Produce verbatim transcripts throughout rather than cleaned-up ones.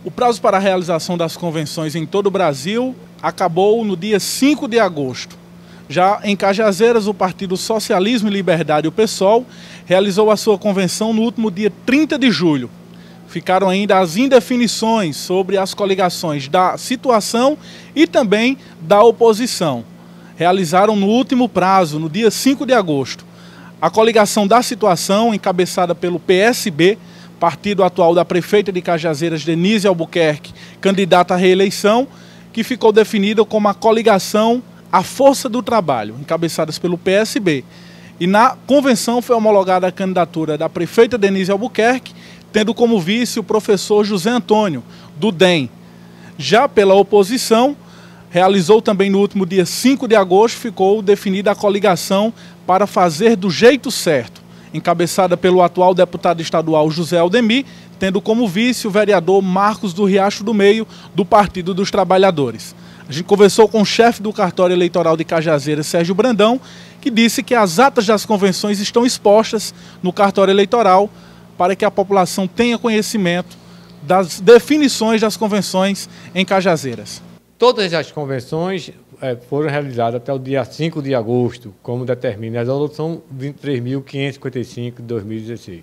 O prazo para a realização das convenções em todo o Brasil acabou no dia cinco de agosto. Já em Cajazeiras, o Partido Socialismo e Liberdade, o PSOL, realizou a sua convenção no último dia trinta de julho. Ficaram ainda as indefinições sobre as coligações da situação e também da oposição. Realizaram no último prazo, no dia cinco de agosto. A coligação da situação, encabeçada pelo P S B, partido atual da prefeita de Cajazeiras, Denise Albuquerque, candidata à reeleição, que ficou definida como a coligação A Força do Trabalho, encabeçadas pelo P S B. E na convenção foi homologada a candidatura da prefeita Denise Albuquerque, tendo como vice o professor José Antônio, do D E M. Já pela oposição, realizou também no último dia cinco de agosto, ficou definida a coligação para fazer do jeito certo, encabeçada pelo atual deputado estadual José Aldemir, tendo como vice o vereador Marcos do Riacho do Meio, do Partido dos Trabalhadores. A gente conversou com o chefe do cartório eleitoral de Cajazeiras, Sérgio Brandão, que disse que as atas das convenções estão expostas no cartório eleitoral para que a população tenha conhecimento das definições das convenções em Cajazeiras. Todas as convenções é, foram realizadas até o dia cinco de agosto, como determina a resolução vinte e três mil quinhentos e cinquenta e cinco de dois mil e dezesseis.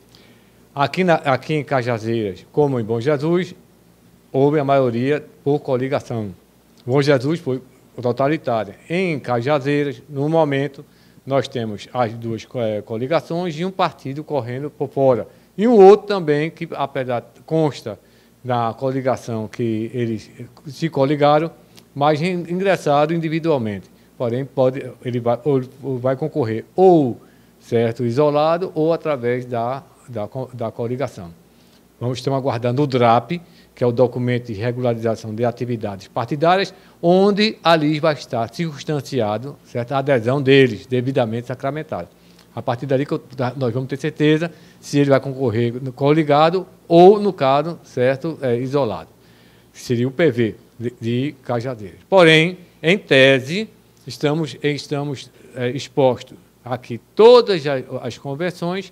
Aqui, na, aqui em Cajazeiras, como em Bom Jesus, houve a maioria por coligação. Bom Jesus foi totalitária. Em Cajazeiras, no momento, nós temos as duas é, coligações e um partido correndo por fora. E um outro também, que apesar consta na coligação que eles se coligaram, mas ingressaram individualmente. Porém, pode, ele vai, ou, ou vai concorrer ou certo, isolado ou através da, da, da coligação. Vamos estar aguardando o D R A P, que é o documento de regularização de atividades partidárias, onde ali vai estar circunstanciado certo, a adesão deles, devidamente sacramentada. A partir dali nós vamos ter certeza se ele vai concorrer coligado ou, no caso, certo, é, isolado. Seria o P V de, de Cajazeiras. Porém, em tese, estamos, estamos é, expostos aqui todas as, as convenções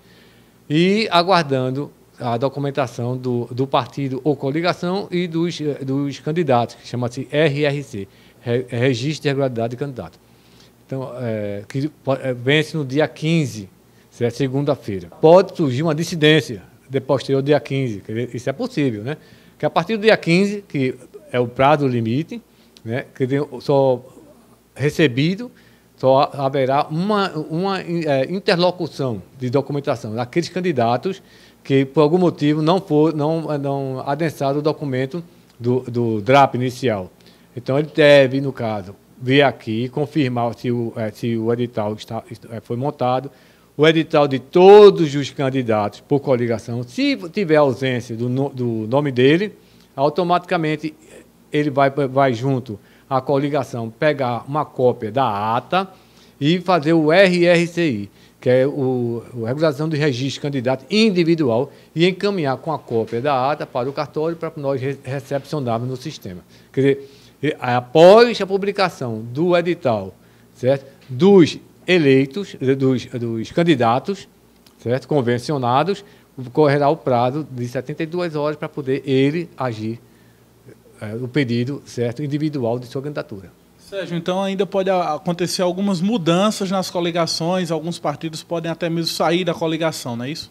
e aguardando a documentação do, do partido ou coligação e dos, dos candidatos, que chama-se R R C, Registro de Regularidade de Candidato. Então, é, que vence no dia quinze, certo? Segunda-feira. Pode surgir uma dissidência de posterior ao dia quinze, isso é possível, né? Que a partir do dia quinze, que é o prazo limite, né? Que só recebido, só haverá uma, uma é, interlocução de documentação daqueles candidatos que, por algum motivo, não, for, não, não adensaram o documento do, do D R A P inicial. Então, ele deve, no caso, vir aqui, confirmar se o, se o edital está, foi montado, o edital de todos os candidatos por coligação. Se tiver ausência do, do nome dele, automaticamente ele vai, vai junto à coligação pegar uma cópia da ata e fazer o R R C I, que é o, a regulação do registro de candidato individual, e encaminhar com a cópia da ata para o cartório para nós recepcionarmos no sistema. Quer dizer, após a publicação do edital, certo, dos eleitos, dos, dos candidatos, certo, convencionados, correrá o prazo de setenta e duas horas para poder ele agir é, o pedido certo, individual de sua candidatura. Sérgio, então ainda pode acontecer algumas mudanças nas coligações, alguns partidos podem até mesmo sair da coligação, não é isso?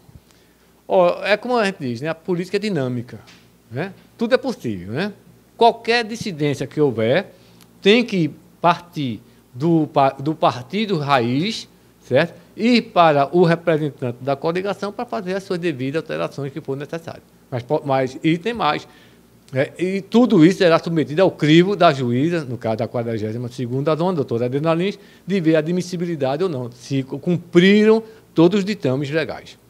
Oh, é como a gente diz, né? A política é dinâmica, né? Tudo é possível, né? Qualquer dissidência que houver tem que partir do, do partido raiz, certo? Ir para o representante da coligação para fazer as suas devidas alterações que for necessário. Mas, mas e tem mais. É, e tudo isso será submetido ao crivo da juíza, no caso da quadragésima segunda zona, doutora Adriana Lins, de ver a admissibilidade ou não, se cumpriram todos os ditames legais.